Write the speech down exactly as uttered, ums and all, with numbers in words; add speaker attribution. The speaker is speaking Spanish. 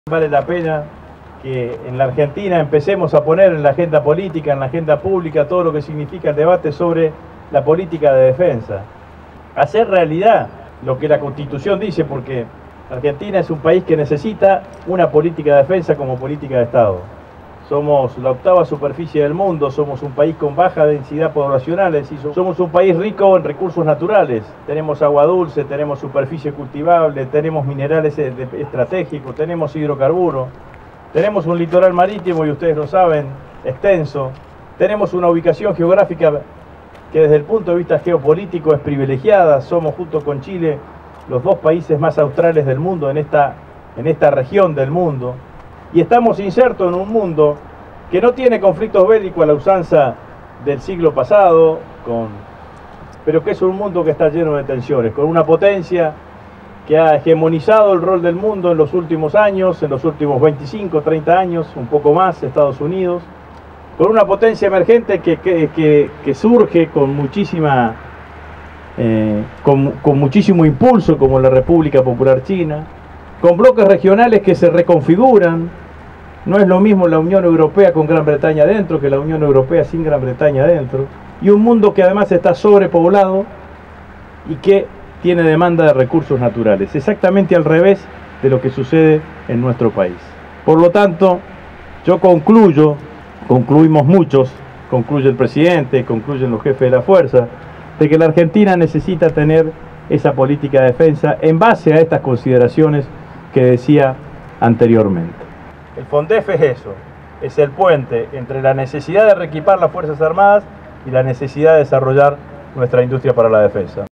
Speaker 1: Vale la pena que en la Argentina empecemos a poner en la agenda política, en la agenda pública, todo lo que significa el debate sobre la política de defensa. Hacer realidad lo que la Constitución dice, porque Argentina es un país que necesita una política de defensa como política de Estado. Somos la octava superficie del mundo, somos un país con baja densidad poblacional, es decir, somos un país rico en recursos naturales. Tenemos agua dulce, tenemos superficie cultivable, tenemos minerales estratégicos, tenemos hidrocarburos, tenemos un litoral marítimo, y ustedes lo saben, extenso. Tenemos una ubicación geográfica que desde el punto de vista geopolítico es privilegiada. Somos, junto con Chile, los dos países más australes del mundo en esta, en esta región del mundo. Y estamos insertos en un mundo que no tiene conflictos bélicos a la usanza del siglo pasado, con, pero que es un mundo que está lleno de tensiones, con una potencia que ha hegemonizado el rol del mundo en los últimos años, en los últimos veinticinco, treinta años, un poco más, Estados Unidos, con una potencia emergente que, que, que, que surge con muchísima, eh, con, con muchísimo impulso, como la República Popular China, con bloques regionales que se reconfiguran. No es lo mismo la Unión Europea con Gran Bretaña adentro que la Unión Europea sin Gran Bretaña adentro. Y un mundo que además está sobrepoblado y que tiene demanda de recursos naturales, exactamente al revés de lo que sucede en nuestro país. Por lo tanto, yo concluyo, concluimos muchos, concluye el presidente, concluyen los jefes de la fuerza, de que la Argentina necesita tener esa política de defensa en base a estas consideraciones que decía anteriormente. El FONDEF es eso, es el puente entre la necesidad de reequipar las Fuerzas Armadas y la necesidad de desarrollar nuestra industria para la defensa.